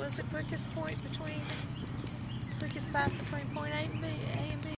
was it quickest point between quickest path between point A and B?